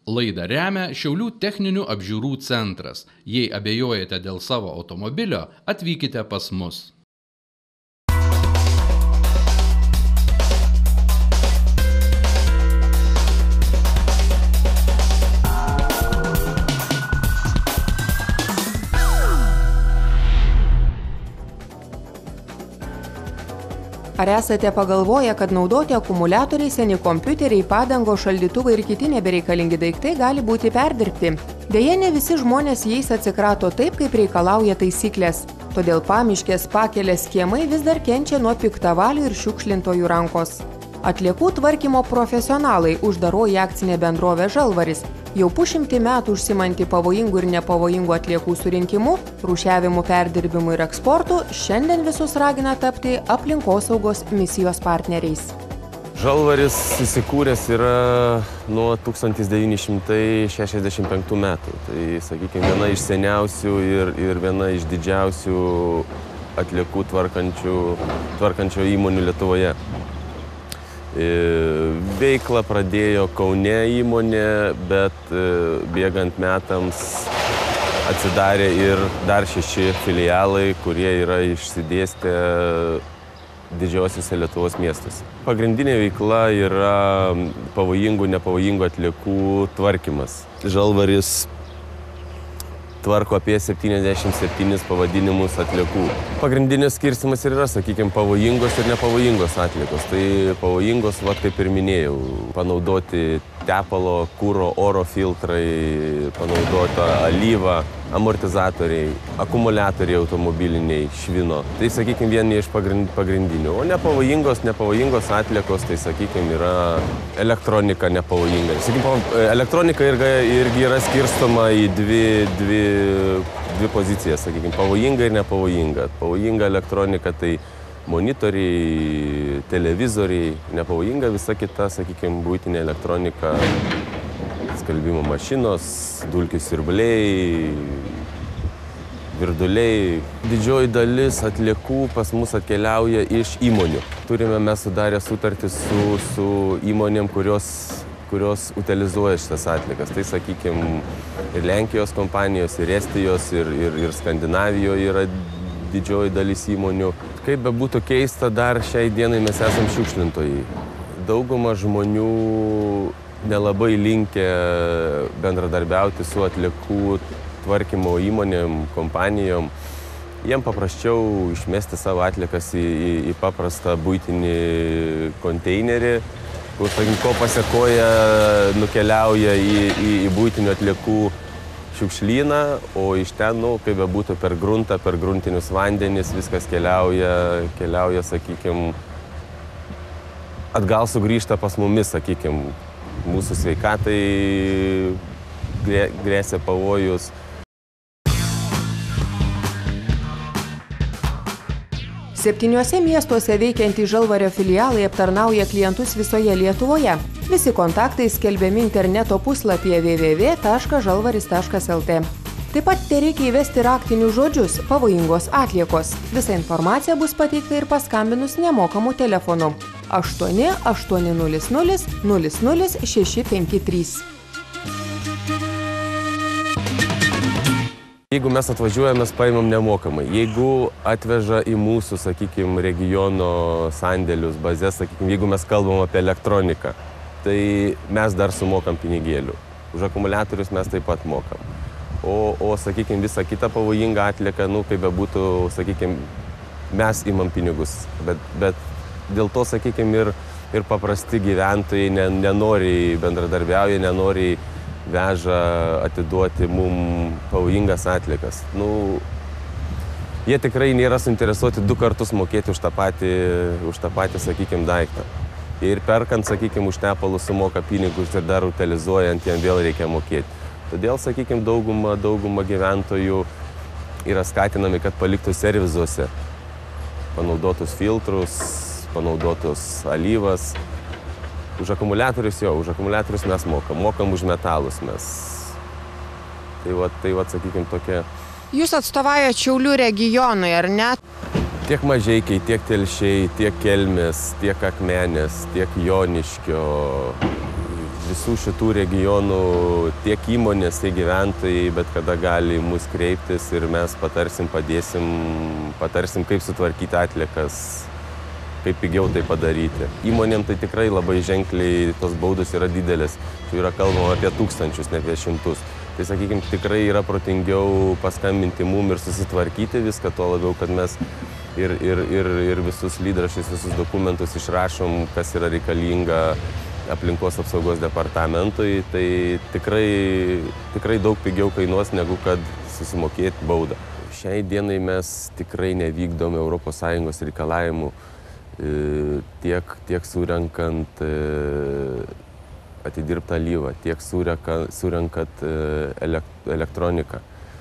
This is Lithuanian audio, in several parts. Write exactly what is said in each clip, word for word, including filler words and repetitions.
Laidą remia Šiaulių techninių apžiūrų centras. Jei abejojate dėl savo automobilio, atvykite pas mus. Ar esate pagalvoję, kad naudoti akumuliatoriai, seni kompiuteriai, padangos, šaldytuvai ir kiti nebereikalingi daiktai gali būti perdirbti? Deja, ne visi žmonės jais atsikrato taip, kaip reikalauja taisyklės. Todėl Pamiškės Pakelės kiemai vis dar kenčia nuo piktavalių ir šiukšlintojų rankos. Atliekų tvarkymo profesionalai uždaroji akcinė bendrovė Žalvaris jau pusšimtį metų užsimanti pavojingų ir nepavojingų atliekų surinkimu, rūšiavimu, perdirbimu ir eksportu, šiandien visus ragina tapti aplinkosaugos misijos partneriais. Žalvaris įsikūręs yra nuo tūkstantis devyni šimtai šešiasdešimt penktų metų. Tai, sakykime, viena iš seniausių ir, ir viena iš didžiausių atliekų tvarkančių, tvarkančio įmonių Lietuvoje. Veiklą pradėjo Kaune įmonė, bet bėgant metams atsidarė ir dar šeši filialai, kurie yra išsidėstę didžiausiuose Lietuvos miestuose. Pagrindinė veikla yra pavojingų, nepavojingų atliekų tvarkymas. Žalvaris tvarko apie septyniasdešimt septynis pavadinimus atliekų. Pagrindinis skirstymas ir yra, sakykime, pavojingos ir nepavojingos atliekos. Tai pavojingos, va, kaip ir minėjau, panaudoti tepalo, kuro, oro filtrai, panaudota alyva, amortizatoriai, akumuliatoriai automobiliniai, švino. Tai, sakykime, vieni iš pagrindinių. O nepavojingos, nepavojingos atliekos, tai, sakykime, yra elektronika nepavojinga. Sakykime, elektronika irgi, irgi yra skirstoma į dvi, dvi, dvi pozicijas, sakykime, pavojinga ir nepavojinga. Pavojinga elektronika tai monitoriai, televizoriai, nepavojinga visa kita, sakykime, buitinė elektronika, skalbimo mašinos, dulkių siurbliai, virduliai. Didžioji dalis atliekų pas mus atkeliauja iš įmonių. Turime mes sudarę sutartį su, su įmonėm, kurios, kurios utilizuoja šitas atliekas. Tai, sakykime, ir Lenkijos kompanijos, ir Estijos, ir, ir, ir Skandinavijoje yra didžioji dalis įmonių. Kaip bebūtų keista, dar šiai dienai mes esam šiukšlintojai. Dauguma žmonių nelabai linkę bendradarbiauti su atliekų tvarkymo įmonėm, kompanijom. Jiem paprasčiau išmesti savo atliekas į, į, į paprastą buitinį konteinerį, kur, sakykim, ko pasekoja nukeliauja į, į, į buitinių atliekų šiukšlyną, o iš ten, nu, kaip bebūtų per gruntą, per gruntinius vandenis, viskas keliauja, keliauja, sakykime, atgal sugrįžta pas mumis, sakykime, mūsų sveikatai grėsia pavojus. Septyniuose miestuose veikiantys Žalvario filialai aptarnauja klientus visoje Lietuvoje. Visi kontaktai skelbiami interneto puslapyje w w w taškas žalvaris taškas l t. Taip pat tereikia įvesti raktinius žodžius pavojingos atliekos. Visa informacija bus pateikta ir paskambinus nemokamu telefonu aštuoni aštuoni nulis nulis nulis nulis šeši penki trys. Jeigu mes atvažiuojame, mes paimam nemokamai. Jeigu atveža į mūsų, sakykime, regiono sandėlius, bazės, sakykime, jeigu mes kalbam apie elektroniką, tai mes dar sumokam pinigėlių. Už akumuliatorius mes taip pat mokam. O, o sakykime, visą kitą pavojingą atlieką, nu, kaip bebūtų, sakykime, mes imam pinigus. Bet, bet dėl to, sakykime, ir, ir paprasti gyventojai nenoriai bendradarbiauja, nenoriai veža atiduoti mum pavojingas atliekas. Nu, jie tikrai nėra suinteresuoti du kartus mokėti už tą patį, už tą patį, sakykime, daiktą. Ir perkant, sakykime, už tepalų sumoka pinigus ir dar utilizuojant, jiem vėl reikia mokėti. Todėl, sakykime, dauguma, dauguma gyventojų yra skatinami, kad paliktų servizuose panaudotus filtrus, panaudotus alyvas. Už akumuliatorius jo, už akumuliatorius mes mokam, mokam už metalus mes. Tai va, tai va, sakykime, tokia. Jūs atstovaujate Šiaulių regionui, ar ne? Tiek Mažeikiai, tiek Telšiai, tiek Kelmės, tiek Akmenės, tiek Joniškio, visų šitų regionų tiek įmonės, tiek gyventojai, bet kada gali mus kreiptis ir mes patarsim, padėsim, patarsim, kaip sutvarkyti atliekas, kaip pigiau tai padaryti. Įmonėm tai tikrai labai ženkliai tos baudos yra didelės. Čia yra kalbama apie tūkstančius, ne apie šimtus. Tai, sakykime, tikrai yra protingiau paskambinti mum ir susitvarkyti viską, tuo labiau, kad mes ir, ir, ir, ir visus lydraščius, visus dokumentus išrašom, kas yra reikalinga aplinkos apsaugos departamentui. Tai tikrai, tikrai daug pigiau kainuos, negu kad susimokėti baudą. Šiai dienai mes tikrai nevykdom Europos Sąjungos reikalavimų tiek, tiek surenkant atidirbtą alyvą, tiek surenkat elektroniką.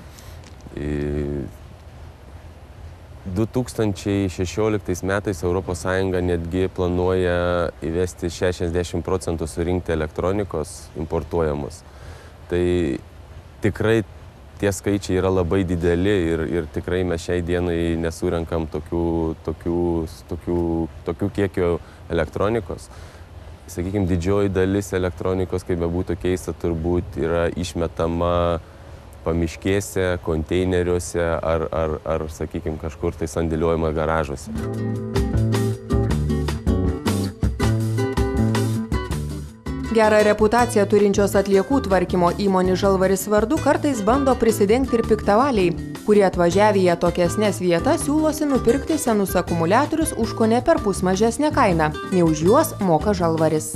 du tūkstančiai šešioliktais metais Europos Sąjunga netgi planuoja įvesti šešiasdešimt procentų surinkti elektronikos importuojamos. Tai tikrai tie skaičiai yra labai dideli ir, ir tikrai mes šiai dienai nesurenkam tokių, tokių, tokių, tokių kiekio elektronikos. Sakykime, didžioji dalis elektronikos, kaip bebūtų keista, turbūt yra išmetama pamiškėse, konteineriuose ar, ar, ar sakykime, kažkur tai sandėliuojama garažuose. Gerą reputaciją turinčios atliekų tvarkymo įmonių Žalvaris vardu kartais bando prisidengti ir piktavaliai, kurie atvažiavę į atokesnes vietas siūlosi nupirkti senus akumuliatorius už kone perpus mažesnę kainą, nei už juos moka Žalvaris.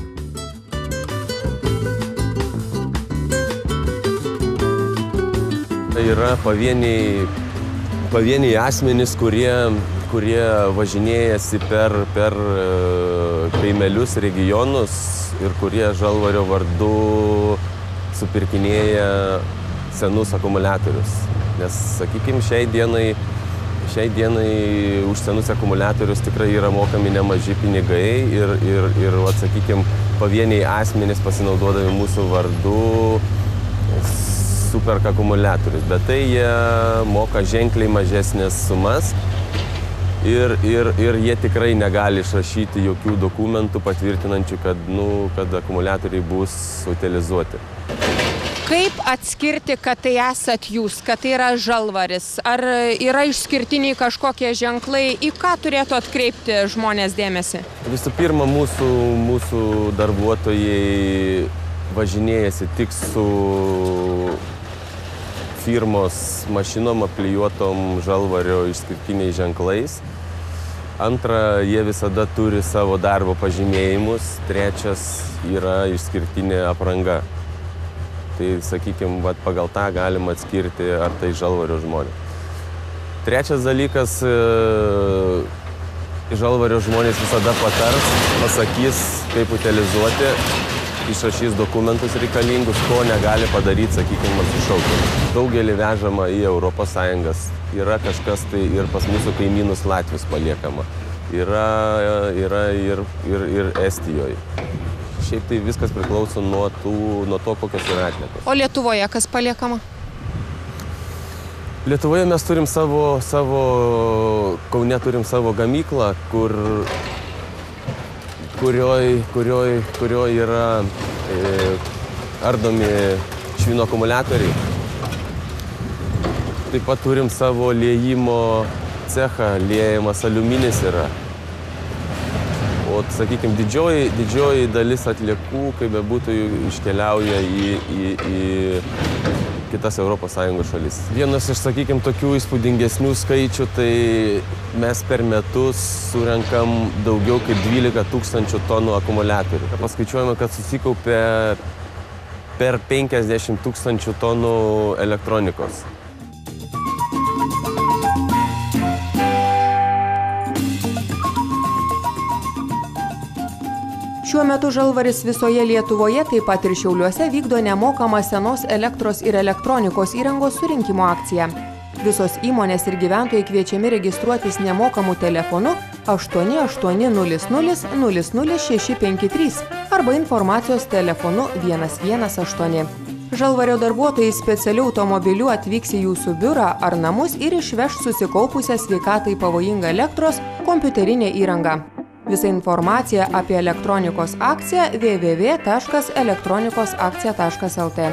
Tai yra pavieniai, pavieniai asmenys, kurie, kurie važinėjasi per, per kaimelius regionus ir kurie Žalvario vardu supirkinėja senus akumuliatorius. Nes, sakykime, šiai dienai, šiai dienai už senus akumuliatorius tikrai yra mokami nemaži pinigai ir, ir, ir vat, sakykime, pavieniai asmenys pasinaudodami mūsų vardu superka akumuliatorius. Bet tai jie moka ženkliai mažesnės sumas. Ir, ir, ir jie tikrai negali išrašyti jokių dokumentų patvirtinančių, kad, nu, kad akumuliatoriai bus utilizuoti. Kaip atskirti, kad tai esat jūs, kad tai yra Žalvaris? Ar yra išskirtiniai kažkokie ženklai, į ką turėtų atkreipti žmonės dėmesį? Visų pirma, mūsų, mūsų darbuotojai važinėjasi tik su firmos mašinom aplijuotom Žalvario išskirtiniais ženklais. Antra, jie visada turi savo darbo pažymėjimus. Trečias yra išskirtinė apranga. Tai, sakykime, vat, pagal tą galima atskirti, ar tai Žalvario žmonės. Trečias dalykas, Žalvario žmonės visada patars, pasakys, kaip utilizuoti, išrašys dokumentus reikalingus, ko negali padaryti, sakykime, maršrušaukė. Daugelį vežama į Europos Sąjungas. Yra kažkas tai ir pas mūsų kaimynus Latvius paliekama. Yra, yra ir, ir, ir Estijoje. Šiaip tai viskas priklauso nuo, tų, nuo to, kokios yra atliekos. O Lietuvoje kas paliekama? Lietuvoje mes turim savo, savo, Kaune turim savo gamyklą, kur kurioj, kurioj, kurioj yra e, ardomi švino akumuliatoriai. Taip pat turim savo liejimo cechą, liejamas aliuminis yra. O, sakykime, didžioji, didžioji dalis atliekų, kaip bebūtų, iškeliauja į, į, į kitas Europos Sąjungos šalis. Vienas iš, sakykime, tokių įspūdingesnių skaičių, tai mes per metus surenkam daugiau kaip dvylika tūkstančių tonų akumuliatorių. Paskaičiuojame, kad susikaupė per penkiasdešimt tūkstančių tonų elektronikos. Šiuo metu Žalvaris visoje Lietuvoje, taip pat ir Šiauliuose, vykdo nemokamą senos elektros ir elektronikos įrangos surinkimo akciją. Visos įmonės ir gyventojai kviečiami registruotis nemokamu telefonu aštuoni aštuoni nulis nulis nulis nulis šeši penki trys arba informacijos telefonu vienas vienas aštuoni. Žalvario darbuotojai specialiu automobiliu atvyks į jūsų biurą ar namus ir išveš susikaupusią sveikatai pavojingą elektros kompiuterinę įrangą. Visa informacija apie elektronikos akciją w w w taškas elektronikos akcija taškas l t.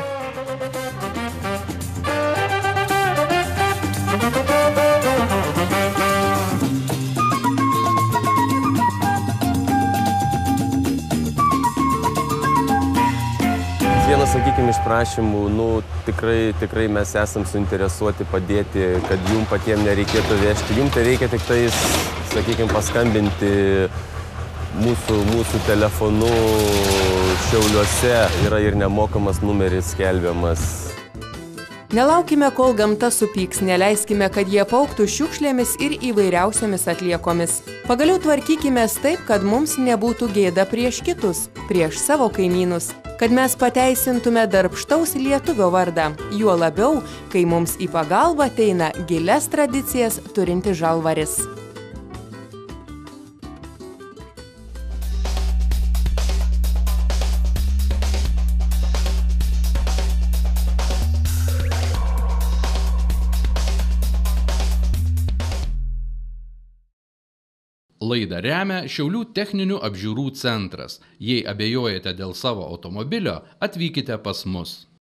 Vienas, sakykime, iš prašymų, nu, tikrai, tikrai mes esam suinteresuoti padėti, kad jum patiems nereikėtų vežti. Jum tai reikia tik tais, sakykime, paskambinti mūsų, mūsų telefonu Šiauliuose. Yra ir nemokamas numeris skelbiamas. Nelaukime, kol gamta supyks, neleiskime, kad jie pauktų šiukšlėmis ir įvairiausiomis atliekomis. Pagaliau tvarkykimės taip, kad mums nebūtų gėda prieš kitus, prieš savo kaimynus, kad mes pateisintume darbštaus lietuvio vardą, juo labiau, kai mums į pagalbą ateina gilias tradicijas turinti Žalvaris. Laidą remia Šiaulių techninių apžiūrų centras. Jei abejojate dėl savo automobilio, atvykite pas mus.